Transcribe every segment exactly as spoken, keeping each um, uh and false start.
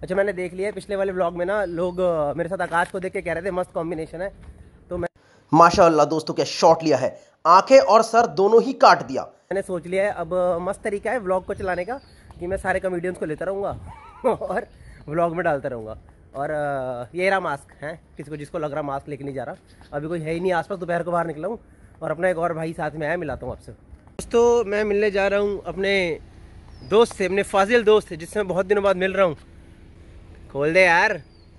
अच्छा मैंने देख लिया पिछले वाले ब्लॉग में ना लोग मेरे साथ आकाश को देख के कह रहे थे मस्त कॉम्बिनेशन है, तो मैं माशाअल्लाह दोस्तों क्या शॉट लिया है, आंखें और सर दोनों ही काट दिया। मैंने सोच लिया है अब मस्त तरीका है व्लॉग को चलाने का कि मैं सारे कॉमेडियंस को लेता रहूँगा और व्लॉग में डालता रहूँगा। और ये रहा मास्क है, किसी को जिसको लग रहा मास्क लेके नहीं जा रहा, अभी कोई है ही नहीं आसपास, दोपहर को बाहर निकला हूँ और अपना एक और भाई साथ में आया, मिलाता हूँ आपसे। दोस्तों मैं मिलने जा रहा हूँ अपने दोस्त से, अपने फाजिल दोस्त से जिससे मैं बहुत दिनों बाद मिल रहा हूँ। खोल दे यार,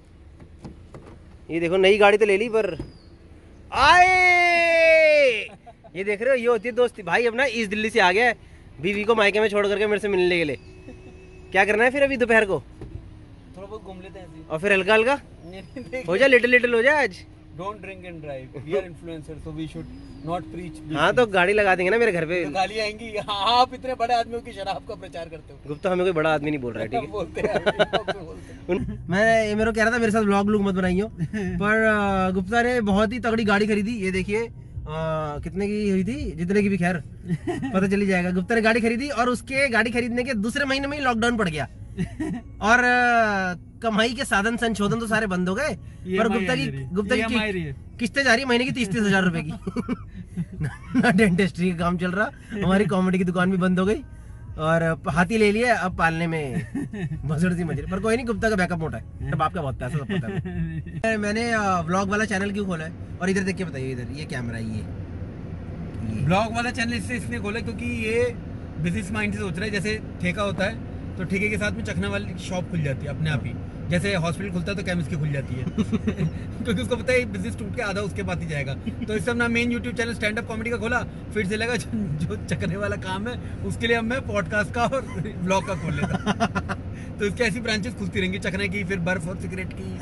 ये देखो नई गाड़ी तो ले ली पर आए, ये देख रहे हो ये होती है दोस्ती। भाई अपना ईस्ट दिल्ली से आ गया है, बीवी को मायके में छोड़ करके मेरे से मिलने के लिए। क्या करना है फिर अभी दोपहर को? थोड़ा बहुत घूम लेते हैं और फिर हल्का हल्का हो जाए, लिटिल लिटिल हो जाए आज। Don't drink and drive, we are influencer so we should not preach. हाँ तो गाड़ी लगा देंगे ना मेरे घर पे, तो गाली आएंगी। हाँ, आप इतने बड़े आदमियों की शराब का प्रचार करते हो। गुप्ता हमें कोई बड़ा आदमी नहीं बोल रहा है, ठीक है? बोलते हैं मैं ये मेरे को कह रहा था मेरे साथ व्लॉग लूक मत बनाइयो, पर गुप्ता ने बहुत ही तगड़ी गाड़ी खरीदी। ये देखिए कितने की हुई थी, जितने की भी खैर पता चली जाएगा। गुप्ता ने गाड़ी खरीदी और उसके गाड़ी खरीदने के दूसरे महीने में ही लॉकडाउन पड़ गया और कमाई के साधन संशोधन तो सारे बंद हो गए। पर गुप्ता की गुप्ता की किस्तें जा रही महीने की तीस तीस हजार रुपए की ना डेंटिस्ट्री का काम चल रहा, हमारी कॉमेडी की दुकान भी बंद हो गई और हाथी ले लिया, अब पालने में भसड़ सी मजरी। पर कोई नहीं, गुप्ता का बैकअप मोटा है, तब आपका बहुत पैसा सब पता है। मैंने व्लॉग वाला चैनल क्यों खोला है? और इधर देख के बताइए, इधर ये कैमरा, ये ब्लॉग वाला चैनल इससे इसलिए खोला क्योंकि ये बिजनेस माइंड से सोच रहा है। जैसे ठेका होता है तो ठेके के साथ में चखना वाली शॉप खुल जाती है अपने आप ही, जैसे हॉस्पिटल खुलता है तो केमिस्ट की खुल जाती है क्योंकि उसको पता है बिजनेस टूट के आधा उसके पास ही जाएगा। तो इससे अपना main YouTube channel stand up comedy का खोला, फिर से लगा जो चखने वाला काम है उसके लिए अब मैं पॉडकास्ट का और ब्लॉग का खोल लेता तो इसकी ऐसी ब्रांचेस खुलती रहेंगी, चखने की, फिर बर्फ और सिगरेट की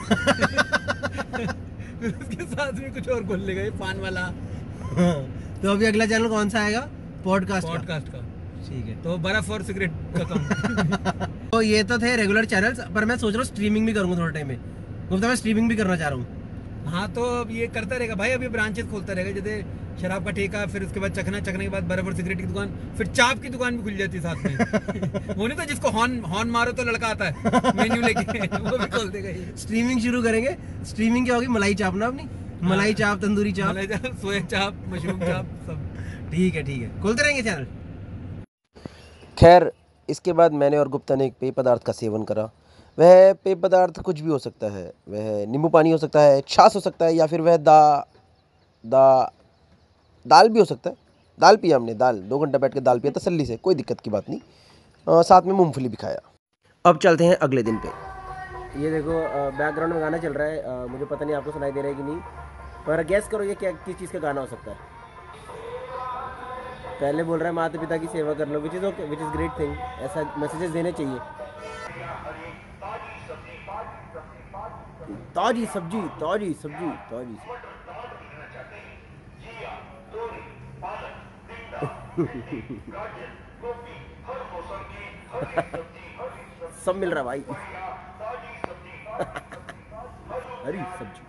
फिर उसके साथ में कुछ और खोल लेगा, ये पान वाला। तो अभी अगला चैनल कौन सा आएगा? पॉडकास्ट पॉडकास्ट का, ठीक है। तो बर्फ और सिगरेट का कम तो ये तो थे रेगुलर चैनल्स, पर मैं सोच रहा हूँ स्ट्रीमिंग भी करूंगा थोड़े टाइम में। गुप्ता मैं स्ट्रीमिंग भी करना चाह रहा हूँ। हाँ तो अब ये करता रहेगा भाई, अभी ब्रांचेस खोलता रहेगा, जैसे शराब का ठेका, फिर उसके बाद चखना, चखने के बाद बर्फ और सिगरेट की दुकान, फिर चाप की दुकान भी खुल जाती है साथ में वो नहीं तो जिसको हॉर्न हॉर्न मारो तो लड़का आता है मेन्यू लेके वो भी खोल देगा। स्ट्रीमिंग शुरू करेंगे। स्ट्रीमिंग क्या होगी? मलाई चाप ना अपनी, मलाई चाप, तंदूरी चाप, मलाई चाप, सोया चाप, मशरूम चाप, सब। ठीक है ठीक है, खोलते रहेंगे चैनल। खैर इसके बाद मैंने और गुप्ता ने एक पेय पदार्थ का सेवन करा। वह पेय पदार्थ कुछ भी हो सकता है, वह नींबू पानी हो सकता है, छाछ हो सकता है, या फिर वह दा दा दाल भी हो सकता है। दाल पिया हमने, दाल दो घंटा बैठ के दाल पिया तसल्ली से, कोई दिक्कत की बात नहीं। आ, साथ में मूंगफली भी खाया। अब चलते हैं अगले दिन पे। ये देखो बैकग्राउंड में गाना चल रहा है, आ, मुझे पता नहीं आपको सुनाई दे रहा है कि नहीं, पर गैस करो ये क्या किस चीज़ का गाना हो सकता है। पहले बोल रहा है माता पिता की सेवा कर लो, which is okay, which is great thing, ऐसा मैसेजेस देने चाहिए। ताजी सब्जी, ताजी सब्जी, ताजी सब मिल रहा भाई हरी सब्जी।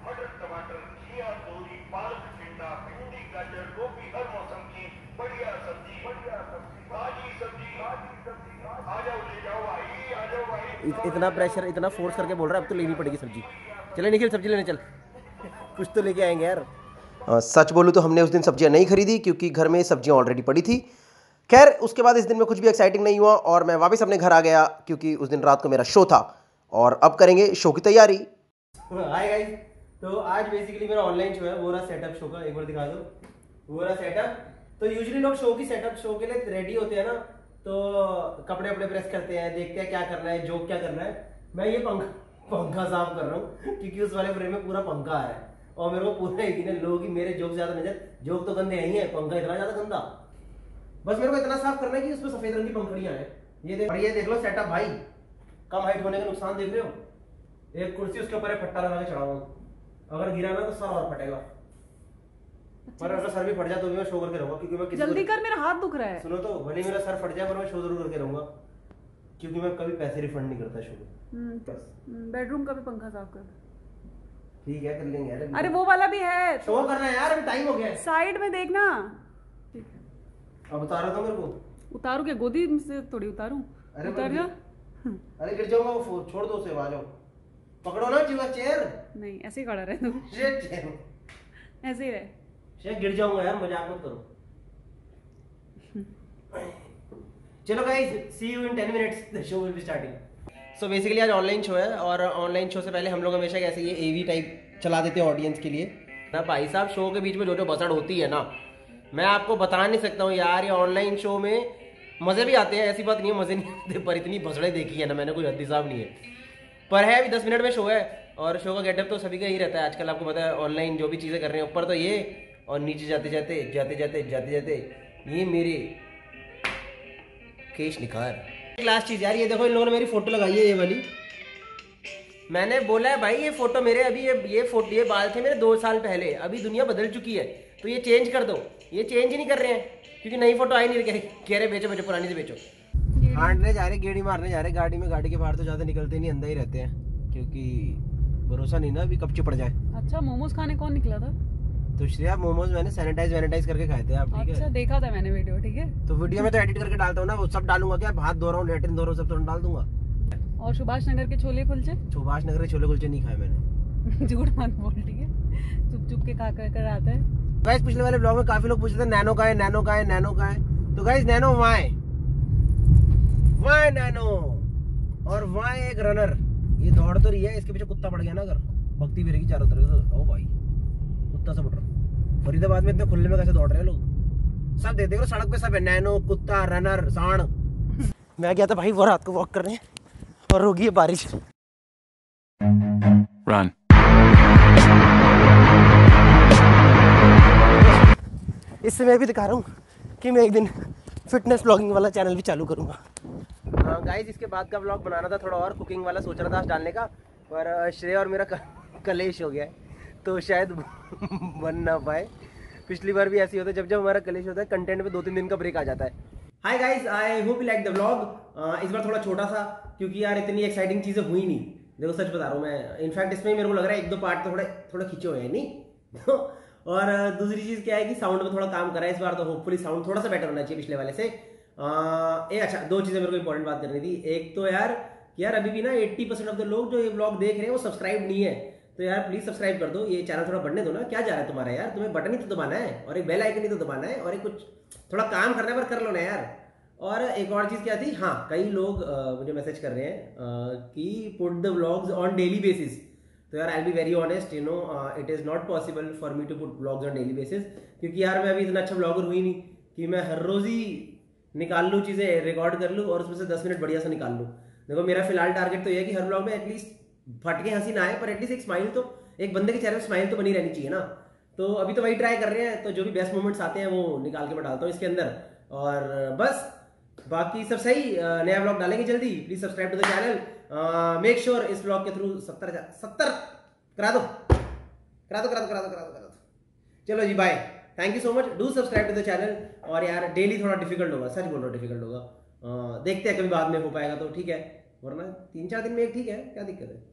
इतना प्रेशर, इतना फोर्स करके बोल रहा है अब तो लेनी पड़ेगी सब्जी। चले निखिल सब्जी लेने चल, कुछ तो लेके आएंगे यार। आ, सच बोलूँ तो हमने उस दिन सब्जियां नहीं खरीदी क्योंकि घर में सब्जियां ऑलरेडी पड़ी थी। खैर उसके बाद इस दिन में कुछ भी एक्साइटिंग नहीं हुआ और मैं वापस अपने घर आ गया क्योंकि उस दिन रात को मेरा शो था और अब करेंगे शो की तैयारी। हाय गाइस, तो आज बेसिकली मेरा ऑनलाइन शो है, वो रहा सेटअप शो का, एक बार दिखा दो, वो रहा सेटअप। तो यूजुअली लोग शो की सेटअप शो के लिए रेडी होते हैं ना, तो कपड़े अपने प्रेस करते हैं, देखते हैं क्या करना है, जोक क्या करना है। मैं ये पंखा पंखा साफ कर रहा हूँ क्योंकि उस वाले फ्रेम में पूरा पंखा है और मेरे को पूरा यकीन है लोग ही मेरे जोक ज्यादा नजर, जोक तो गंदे ही है, पंखा इतना ज्यादा गंदा। बस मेरे को इतना साफ करना है कि उसमें सफेद रंग की पंखड़ियां हैं। ये देख, ये देख लो सेटअप भाई, कम हाइट होने का नुकसान देख रहे हो। एक कुर्सी उसके ऊपर फट्टा लगा के चढ़ा हुआ, अगर गिरा ना तो सर और फटेगा। पर अगर सर भी फट जाए तो भी मैं शो करके रहूंगा क्योंकि मैं किसी जल्दी कर, मेरा हाथ दुख रहा है। सुनो तो, भले मेरा सर फट जाए पर मैं शो जरूर करके रहूंगा क्योंकि मैं कभी पैसे रिफंड नहीं करता शो में। बेडरूम का भी पंखा साफ कर। ठीक है कर लेंगे यार। अरे वो वाला भी है, शो करना है यार, अभी टाइम हो गया है। साइड में देखना। ठीक है अब उतारो तो मेरे को। उतारू क्या, गोदी से थोड़ी उतारूं? अरे उतार जा। अरे गिर जाऊंगा वो, छोड़ दो उसे, आ जाओ, पकड़ो ना जीवा चेयर। नहीं ऐसे ही खड़ा रहे तू, शिट चेयर, ऐसे ही रहे। शिट गिर जाऊंगा यार, मजाक मत करो। चलो guys, see you in ten minutes, the show will be starting. So basically आज ऑनलाइन शो है, और ऑनलाइन शो से पहले हम लोग हमेशा कैसे ये एवी टाइप चला देते हैं ऑडियंस के लिए ना। भाई साहब शो के बीच में जो जो बसड़ होती है ना, मैं आपको बता नहीं सकता हूँ यार। ये ऑनलाइन शो में मज़े भी आते हैं, ऐसी बात नहीं है मज़े नहीं आते, पर इतनी बसड़े देखी है ना मैंने, कोई हद हिसाब नहीं है। पर है अभी दस मिनट में शो है, और शो का गेटअप तो सभी का ही रहता है आजकल, आपको पता है। ऑनलाइन जो भी चीज़ें कर रहे हैं, ऊपर तो ये, और नीचे जाते जाते जाते जाते जाते जाते ये मेरे केश निखार। क्लास चीज़ यार, ये देखो इन लोगों ने मेरी फोटो लगाई है ये वाली। मैंने बोला है भाई ये फोटो मेरे, अभी ये ये फोटो ये बाल थे मेरे दो साल पहले, अभी दुनिया बदल चुकी है, तो ये चेंज कर दो। ये चेंज ही नहीं कर रहे हैं, क्योंकि नई फोटो आई नहीं, कह रहे बेचो बेचो, पुरानी से बेचो। हांडने जा रहे, गेड़ी मारने जा रहे गाड़ी में, गाड़ी के बाहर तो ज़्यादा निकलते नहीं, अंदर ही रहते हैं, क्योंकि भरोसा नहीं ना अभी कब चिपड़ जाए। अच्छा मोमोज खाने कौन निकला था? तो श्रेया मोमोज मैंने सैनिटाइज वैनिटाइज करके खाए थे आप, ठीक है? अच्छा देखा था मैंने वीडियो, ठीक है। तो वीडियो में तो एडिट करके डालता हूँ ना, वो सब डालूंगा क्या? हाथ धो रहा हूँ, लेटरिन धो रहा हूँ, सब तो डाल दूंगा। और सुभाष नगर के छोले कुलचे? सुभाष नगर के छोले कुलचे नहीं खाए मैंने। झूठ मत बोल, ठीक है, चुप चुप के खा कर कर आता है। गाइस पिछले वाले ब्लॉग में काफी लोग पूछ रहे थे नैनो का है, नैनो का है, नैनो का है। तो guys Nano Y Y Nano, और वाई एक रनर, ये दौड़ तो रही है, इसके पीछे कुत्ता पड़ गया ना, अगर भक्ति भी रहेगी चारों तरफ से। ओ भाई कुत्ता सब उठ रहा, फरीदाबाद में इतने खुले में कैसे दौड़ रहे हैं लोग, सब देख देखो सड़क पे सब है, नैनो, कुत्ता, रनर, सांड। मैं गया था भाई वो रात को वॉक करने, और होगी है बारिश। Run. इससे मैं भी दिखा रहा हूँ कि मैं एक दिन फिटनेस ब्लॉगिंग वाला चैनल भी चालू करूँगा। हाँ गाइस, इसके बाद का ब्लॉग बनाना था थोड़ा और कुकिंग वाला, सोच रहा था आज डालने का, पर श्रेय और मेरा कलेश हो गया है, तो शायद बन ना पाए। पिछली बार भी ऐसी होता है, जब जब हमारा कलेश होता है कंटेंट पे दो तीन दिन का ब्रेक आ जाता है। Hi guys, I hope you like the vlog. इस बार थोड़ा छोटा सा, क्योंकि यार इतनी एक्साइटिंग चीज़ें हुई नहीं। देखो सच बता रहा हूँ मैं, इनफैक्ट इसमें मेरे को लग रहा है एक दो पार्ट तो थोड़े थोड़ा खींचे हुए हैं नहीं। और दूसरी चीज़ क्या है कि साउंड में थोड़ा काम करा है इस बार, तो होपफुली साउंड थोड़ा सा बेटर होना चाहिए पिछले वाले से। ए अच्छा, दो चीज़ें मेरे को इंपॉर्टेंट बात करनी थी। एक तो यार यार अभी भी ना अस्सी परसेंट ऑफ द लोग जो ये ब्लॉग देख रहे हैं वो सब्सक्राइब नहीं है, तो यार प्लीज सब्सक्राइब कर दो, ये चैनल थोड़ा बढ़ने दो ना। क्या जा रहा है तुम्हारा यार, तुम्हें बटन ही तो दबाना है, और एक बेल आइकन ही तो दबाना है, और एक कुछ थोड़ा काम करना है पर कर लो ना यार। और एक और चीज़ क्या थी, हाँ कई लोग आ, मुझे मैसेज कर रहे हैं आ, कि put the vlogs on daily basis. तो यार I be very honest, you know it is not possible for me to put vlogs on daily basis, क्योंकि यार मैं अभी इतना अच्छा व्लॉगर हुई नहीं कि मैं हर रोज़ ही निकाल लूँ चीज़ें, रिकॉर्ड कर लूँ और उसमें से दस मिनट बढ़िया सा निकाल लूँ। देखो मेरा फिलहाल टारगेट तो ये है कि हर व्लॉग में एटलीस्ट फट के हंसी ना आए, पर एटलीस्ट एक स्माइल तो, एक बंदे के चेहरे में स्माइल तो बनी रहनी चाहिए ना। तो अभी तो वही ट्राई कर रहे हैं, तो जो भी बेस्ट मोमेंट्स आते हैं वो निकाल के मैं डालता हूँ इसके अंदर, और बस बाकी सब सही। नया ब्लॉग डालेंगे जल्दी, please subscribe to the channel, make sure इस ब्लॉग के थ्रू सत्तर सत्तर करा दो करा दो करा दो करा दो करा दो करा दो चलो जी bye, thank you so much, do subscribe to the channel. और यार डेली थोड़ा डिफिकल्ट होगा, सच बोल रहा हूँ डिफिकल्ट होगा, uh, देखते हैं कभी बाद में हो पाएगा तो ठीक है, वरना तीन चार दिन में एक ठीक है, क्या दिक्कत है।